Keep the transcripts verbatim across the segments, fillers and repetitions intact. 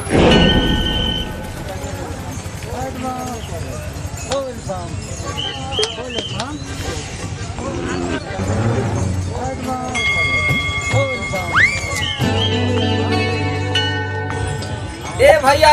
ए भैया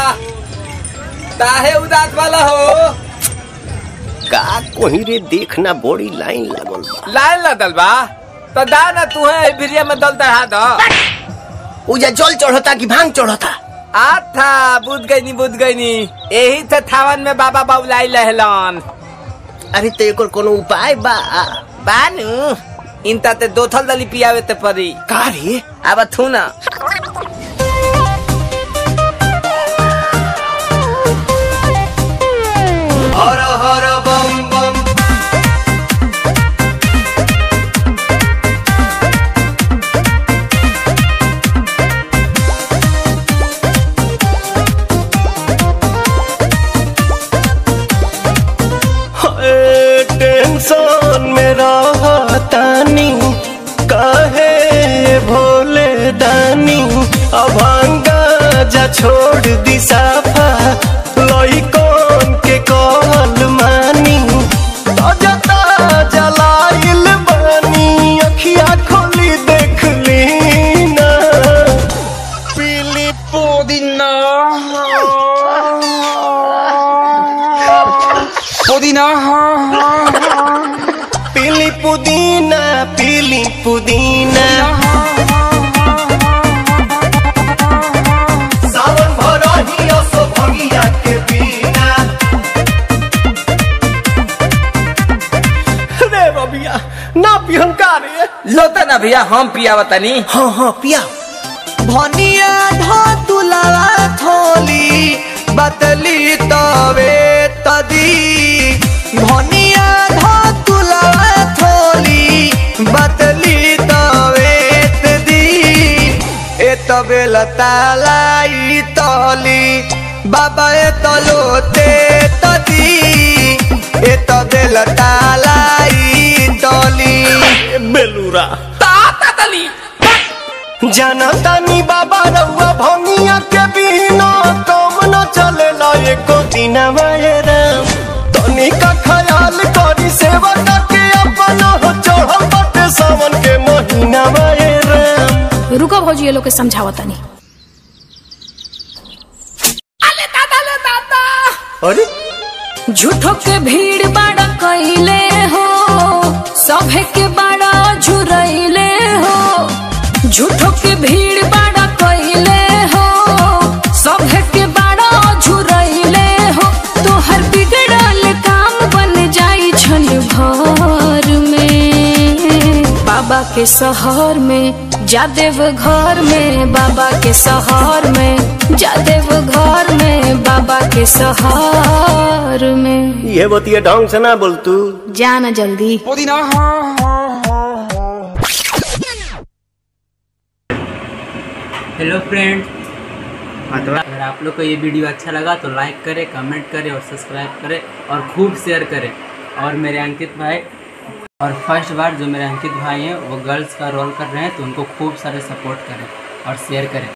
काहे उदास वाला हो? का कोही रे देखना बड़ी लाइन लागल बा। लाइन लगल बा तो दा ना तू है भिरिया में दल चढ़ा दो। उजा जल चढ़ता कि भांग चढ़ता? आथा बुझ गई नी बुझ गई नी यही से थावन में बाबा बाबुलाई लहलन। अरे तो एकर कोनो उपाय बा? बानू इनता ते दो थल दली पियावे ते परी। का रे? अब थू ना हर हर बम बम। टेंशन में रहतानी काहे भोले दानी अभांगा जा छोड़ दी साफा लइकन के कहल मानी ताजा ताजा लाइल बानी अखिया खोली देख ली ना पीली पुदीना पुदीना पीली पुदीना पीली पुदीना सावन भरही असो भंगिया के बिना। रे बबिया ना पिहन का रे? लोता ना भैया हम पिया बतानी। हाँ हाँ पिया। भनिया धा तुलावा थोली बतली तवे तदी भनिया धा तुलावा थोली बतली तवे तदी ए तबे लतालाई तली बाबा ए तलोते तदी ए तबे लतालाई तली बेलूरा ताता तली जनतानी बाबा रउआ भंगिया के बिना काम न चलेला एको दिन राम तनी का ख्याल करी सेवा के अपना हो चढ़ल बाटे सावन के महीना राम। रुको भौजी ये लोग के समझावत नहीं। अले दादा ले दादा अरे झूठो के भीड़ बाड़ा कइले हो सभे के बाड़ा झुरइले हो झूठो के भीड़ बाड़ा कइले हो सभे के बाड़ा झुरइले हो तोहर बिगड़ल काम बन जाई छन भर में बाबा के शहर में जादेव घर में बाबा के शहर में जादेव घर में बाबा के शहर में। ये बतिया ढंग से ना बोल तू जाना जल्दी। पुदीना हेलो फ्रेंड, अगर आप लोग को ये वीडियो अच्छा लगा तो लाइक करें, कमेंट करें और सब्सक्राइब करें और खूब शेयर करें। और मेरे अंकित भाई और फर्स्ट बार जो मेरे अंकित भाई हैं वो गर्ल्स का रोल कर रहे हैं तो उनको खूब सारे सपोर्ट करें और शेयर करें।